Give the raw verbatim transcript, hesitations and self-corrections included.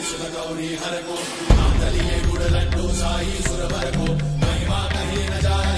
सुर गौरी हर को, मांगलिये गुड़ लड्डू साई सुरवर को, महिमा कहीं न जाए